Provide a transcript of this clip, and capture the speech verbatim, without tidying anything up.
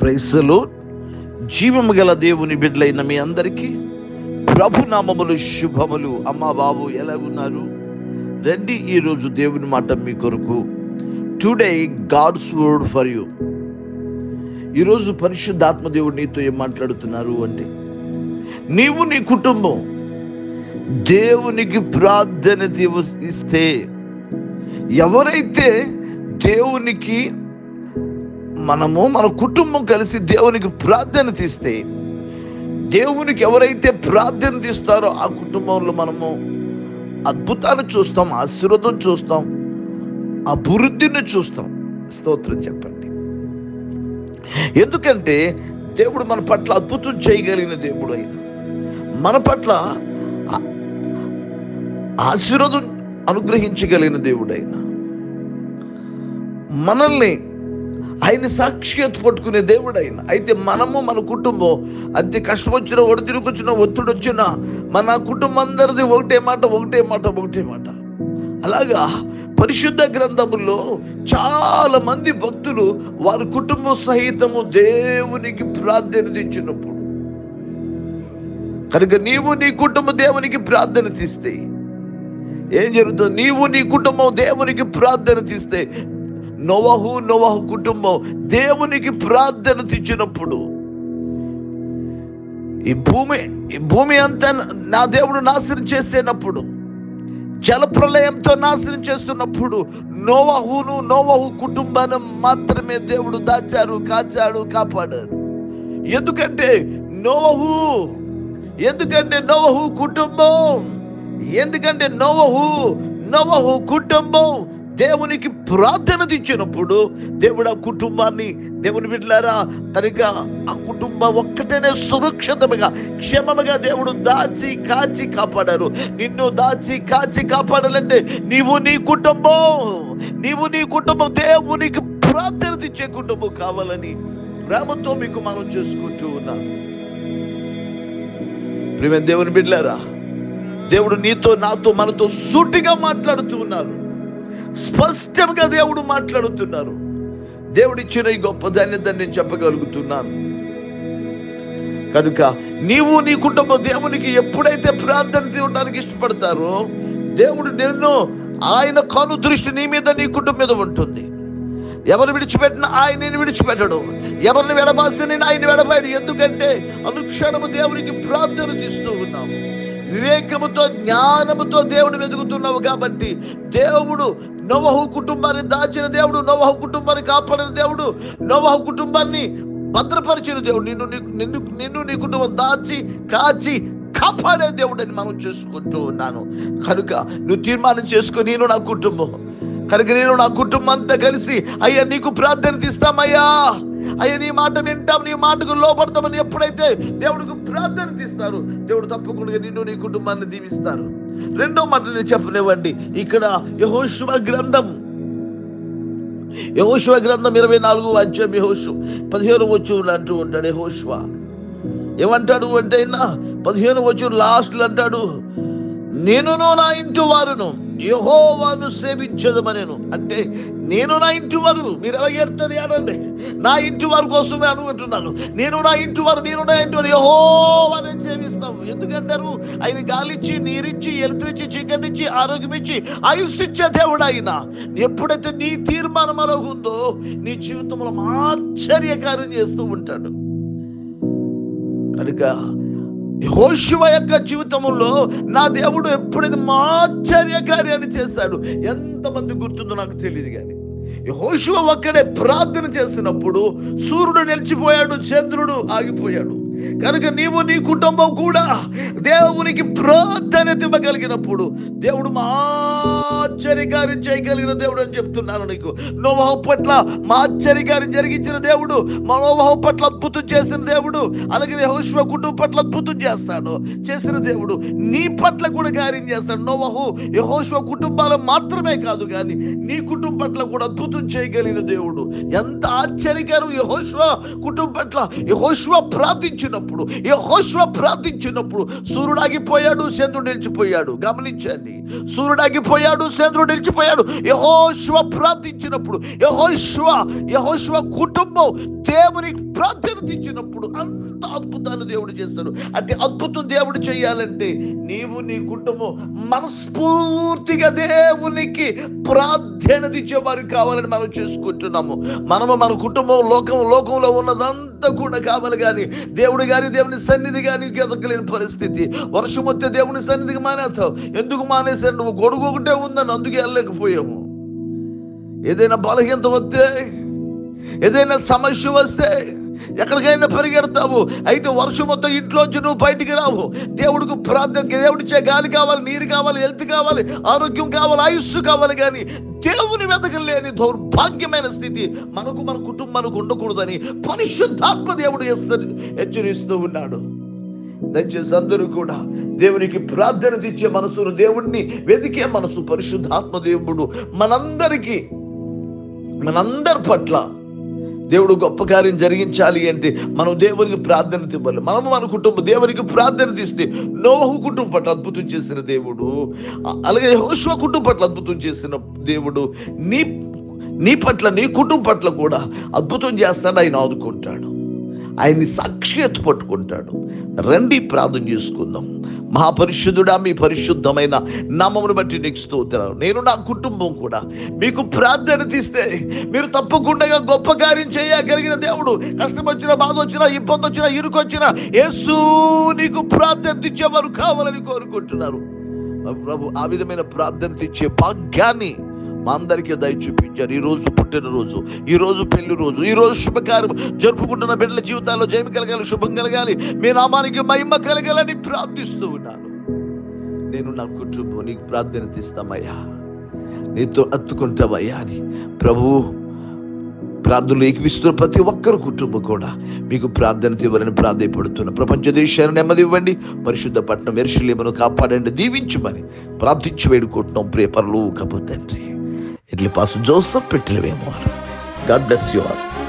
Praise the lord. జీవము గల దేవుని బిడ్డలైన మీ అందరికీ ప్రభు నామములు శుభములు. అమ్మా బాబు ఎలాగున్నారు? రండి, ఈరోజు దేవుని మాట మీ కొరకు. Today God's word for you. ఈరోజు పరిశుద్ధాత్మ దేవుడు నీతో ఏం మాట్లాడుతున్నారు అంటే, నీవు నీ కుటుంబం దేవునికి ప్రాధాన్యత ఇస్తే, ఎవరైతే దేవునికి మనము మన కుటుంబం కలిసి దేవునికి ప్రాధాన్యత ఇస్తే, దేవునికి ఎవరైతే ప్రాధాన్యత ఇస్తారో ఆ కుటుంబంలో మనము అద్భుతాన్ని చూస్తాం, ఆశీర్వాదం చూస్తాం, అభివృద్ధిని చూస్తాం. స్తోత్రం చెప్పండి. ఎందుకంటే దేవుడు మన పట్ల అద్భుతం చేయగలిగిన దేవుడు అయిన, మన పట్ల ఆశీర్వాదం అనుగ్రహించగలిగిన దేవుడైన, మనల్ని ఆయన సాక్షిగా పట్టుకునే దేవుడైన. అయితే మనము మన కుటుంబం అంతే కష్టం వచ్చినా, ఒడిదుడుకు వచ్చినా, ఒత్తిడి వచ్చినా, మన కుటుంబం అందరిది ఒకటే మాట ఒకటే మాట ఒకటే మాట. అలాగా పరిశుద్ధ గ్రంథముల్లో చాలా మంది భక్తులు వారి కుటుంబం సహితము దేవునికి ప్రాధాన్యత ఇచ్చినప్పుడు, కనుక నీవు నీ కుటుంబం దేవునికి ప్రాధాన్యత ఇస్తే ఏం జరుగుతుంది? నీవు నీ కుటుంబం దేవునికి ప్రాధాన్యత ఇస్తే, నోవహు నోవహు కుటుంబం దేవునికి ప్రాధాన్యత ఇచ్చినప్పుడు, ఈ భూమి ఈ భూమి అంతా నా దేవుడు నాశనం చేసేటప్పుడు, జల ప్రళయంతో నాశనం చేస్తున్నప్పుడు, నోవహును నోవహు కుటుంబాన్ని మాత్రమే దేవుడు దాచారు, కాచాడు, కాపాడారు. ఎందుకంటే నోవహు ఎందుకంటే నోవహు కుటుంబం ఎందుకంటే నోవహు నోవహు కుటుంబం దేవునికి ప్రాధాన్యత ఇచ్చినప్పుడు, దేవుడు ఆ కుటుంబాన్ని, దేవుని బిడ్డలారా, కనుక ఆ కుటుంబం ఒక్కటేనే సురక్షితముగా క్షేమముగా దేవుడు దాచి కాచి కాపాడారు. నిన్ను దాచి కాచి కాపాడాలంటే నీవు నీ కుటుంబం నీవు నీ కుటుంబం దేవునికి ప్రాధాన్యత ఇచ్చే కుటుంబం కావాలని ప్రేమతో మీకు మనం చేసుకుంటూ ఉన్నాం. ప్రియమైన దేవుని బిడ్డలారా, దేవుడు నీతో, నాతో, మనతో సూటిగా మాట్లాడుతూ ఉన్నారు. స్పష్టంగా దేవుడు మాట్లాడుతున్నారు. దేవుడు ఇచ్చిన ఈ గొప్ప ధన్యతని నేను చెప్పగలుగుతున్నాను. కనుక నీవు నీ కుటుంబం దేవునికి ఎప్పుడైతే ప్రాధాన్యత ఇవ్వడానికి ఇష్టపడతారో, దేవుడు నిన్ను, ఆయన కను దృష్టి నీ మీద, నీ కుటుంబం మీద ఉంటుంది. ఎవరు విడిచిపెట్టినా ఆయన విడిచిపెట్టడు, ఎవరిని వెడబాసి నేను ఆయన వెడబాడు. ఎందుకంటే అనుక్షణము దేవునికి ప్రార్థన ఇస్తూ ఉన్నాము. వివేకముతో, జ్ఞానముతో దేవుడు వెతుకుతున్నావు కాబట్టి, దేవుడు నోవహు కుటుంబాన్ని దాచిన దేవుడు, నోవహు కుటుంబాన్ని కాపాడిన దేవుడు, నోవహు కుటుంబాన్ని భద్రపరిచిన దేవుడు, నిన్ను నిన్ను నిన్ను నీ కుటుంబం దాచి కాచి కాపాడే దేవుడని మనం చేసుకుంటూ ఉన్నాను. కనుక నువ్వు తీర్మానం చేసుకో, నేను నా కుటుంబం కనుక నేను నా కుటుంబం అంతా కలిసి, అయ్యా నీకు ప్రాధాన్యత ఇస్తామయ్యా, అయ్యా నీ మాట వింటాం, నీ మాటకు లోపడతామని ఎప్పుడైతే దేవుడికి ప్రాధాన్యత ఇస్తారు, దేవుడు తప్పకుండా నిన్ను నీ కుటుంబాన్ని దీవిస్తారు. రెండో మాట నేను చెప్పనివ్వండి. ఇక్కడ యెహోషువ గ్రంథం యెహోషువ గ్రంథం ఇరవై నాలుగు అధ్యాయం యెహోషువ పదిహేను వచనం అంటూ ఉంటాడు. యెహోషువ ఏమంటాడు అంటే, పదిహేను వచనం లాస్ట్లో అంటాడు, నేనును నా ఇంటి వారును యెహోవాను సేవించదమనేను. అంటే నేను నా ఇంటి వారు, మీరు ఎలా ఎడతారు ఆడండి, నా ఇంటి వారి కోసమే అనుకుంటున్నాను. నేను నా ఇంటి వారు నేను నా ఇంటి వారు యెహోవానే సేవిస్తాము. ఎందుకంటారు? ఆయన గాలిచ్చి, నీరిచ్చి, ఎలుతురిచ్చి, చీకటిచ్చి, ఆరోగ్యం ఇచ్చి, ఆయుష్ిచ్చే దేవుడు ఆయన. ఎప్పుడైతే నీ తీర్మానం అలాగుందో, నీ జీవితంలో ఆశ్చర్యకార్యం చేస్తూ ఉంటాడు. కనుక యెహోషువ యొక్క జీవితంలో నా దేవుడు ఎప్పుడైతే ఆశ్చర్య కార్యాన్ని చేశాడు, ఎంతమంది గుర్తుందో నాకు తెలియదు, కానీ యెహోషువ ఒక్కడే ప్రార్థన చేసినప్పుడు సూర్యుడు నిలిచిపోయాడు, చంద్రుడు ఆగిపోయాడు. కనుక నీవు నీ కుటుంబం కూడా దేవునికి ప్రాధాన్యత ఇవ్వగలిగినప్పుడు, దేవుడు మా ఆశ్చర్యకార్యం చేయగలిగిన దేవుడు అని చెప్తున్నాను నీకు. నోవహు పట్ల మా ఆశ్చర్యకార్యం జరిగించిన దేవుడు, మా నోవహు పట్ల అద్భుతం చేసిన దేవుడు, అలాగే యెహోషువ కుటుంబం పట్ల అద్భుతం చేస్తాడు చేసిన దేవుడు నీ పట్ల కూడా కార్యం చేస్తాడు. నోవహు యెహోషువ కుటుంబాలు మాత్రమే కాదు, కానీ నీ కుటుంబం పట్ల కూడా అద్భుతం చేయగలిగిన దేవుడు. ఎంత ఆశ్చర్యకరం! యెహోషువ కుటుంబం పట్ల యెహోషువ ప్రార్థించిన ప్రార్థించినప్పుడు, యెహోషువ ప్రార్థించినప్పుడు సూర్యుడు ఆగిపోయాడు, చంద్రుడు నిలిచిపోయాడు. గమనించండి, సూర్యుడు ఆగిపోయాడు, చంద్రుడు నిలిచిపోయాడు. యెహోషువ ప్రార్థించినప్పుడు, యెహోషువ యెహోషువ కుటుంబం దేవునికి ప్రార్థించినప్పుడు అంత అద్భుతాలు దేవుడు చేస్తాడు. అంటే అద్భుతం దేవుడు చేయాలంటే నీవు నీ కుటుంబం మనస్ఫూర్తిగా దేవునికి ప్రాధాన్యత ఇచ్చేవారు కావాలని మనం చేసుకుంటున్నాము. మనము మన కుటుంబం లోకం లోకంలో ఉన్నదంతా కూడా కావాలి, కానీ దేవుడు కానీ దేవుని సన్నిధి కానీ ఎదగలేని పరిస్థితి. వర్షం వస్తే దేవుని సన్నిధికి మానేస్తావు. ఎందుకు మానేశాడు? నువ్వు గొడుగు ఒకటే ఉందని అందుకే వెళ్ళలేకపోయాము. ఏదైనా బలహీనత వస్తే, ఏదైనా సమస్య వస్తే ఎక్కడికైనా పరిగెడతావు. అయితే వర్షం మొత్తం ఇంట్లోంచి నువ్వు బయటికి రావు. దేవుడికి ప్రార్థన, దేవుడిచ్చే గాలి కావాలి, నీరు కావాలి, హెల్త్ కావాలి, ఆరోగ్యం కావాలి, ఆయుస్సు కావాలి, కానీ దేవుని వెతకలేని దౌర్భాగ్యమైన స్థితి మనకు మన కుటుంబానికి ఉండకూడదని పరిశుద్ధాత్మ దేవుడు హెచ్చరిస్తూ ఉన్నాడు. దయచేసి అందరూ కూడా దేవునికి ప్రార్థన తెచ్చే మనసును, దేవుడిని వెతికే మనసు పరిశుద్ధాత్మ దేవుడు మనందరికీ మనందరి పట్ల దేవుడు గొప్ప కార్యం జరిగించాలి అంటే మనం దేవునికి ప్రార్థన ఇవ్వాలి. మనము మన కుటుంబం దేవునికి ప్రార్థన తీస్తే నోహు కుటుంబం పట్ల అద్భుతం చేసిన దేవుడు, అలాగే యెహోషువ కుటుంబం పట్ల అద్భుతం చేసిన దేవుడు నీ నీ పట్ల, నీ కుటుంబం పట్ల కూడా అద్భుతం చేస్తాడు. ఆయన ఆదుకుంటాడు, ఆయన్ని సాక్షి ఎత్తు పట్టుకుంటాడు. రండి ప్రార్థన చేసుకుందాం. మహాపరిశుద్ధుడా, మీ పరిశుద్ధమైన నామమును బట్టి నీకు స్తోత్రాలు. నేను నా కుటుంబం కూడా మీకు ప్రార్థన తీస్తే మీరు తప్పకుండా గొప్ప కార్యం చేయగలిగిన దేవుడు. కష్టం వచ్చినా, బాధ వచ్చినా, ఇబ్బంది వచ్చినా, ఇరుకు వచ్చినా యేసు నీకు ప్రార్థన తెచ్చేవారు కావాలని కోరుకుంటున్నారు ప్రభు. ఆ విధమైన ప్రార్థన తెచ్చే భాగ్యాన్ని మా అందరికీ దయ చూపించారు. ఈరోజు పుట్టినరోజు, ఈరోజు పెళ్లి రోజు, ఈరోజు శుభకార్యం జరుపుకుంటున్న బిడ్డల జీవితాల్లో జయం కలగాలి, శుభం కలగాలి, మీ నామానికి మహిమ కలగాలని ప్రార్థిస్తూ ఉన్నాను. నేను నా కుటుంబం నీకు ప్రార్థన తీస్తామయ్యా, నీతో అత్తుకుంటామయ్యా అని ప్రభువు ప్రార్థనలు ఏకీవిస్తున్న ప్రతి ఒక్కరు కుటుంబం కూడా మీకు ప్రార్థన ఇవ్వాలని ప్రాధాయపడుతున్నా. ప్రపంచ దేశాన్ని నెమ్మది ఇవ్వండి, పరిశుద్ధ పట్టణం యెరూషలేమును కాపాడండి, దీవించమని ప్రార్థించి వేడుకుంటున్నాం ప్రియ పరలోకపు తండ్రి. ఇట్లా పాస్ జోసఫ్ పెట్టినవేమో. God bless you all.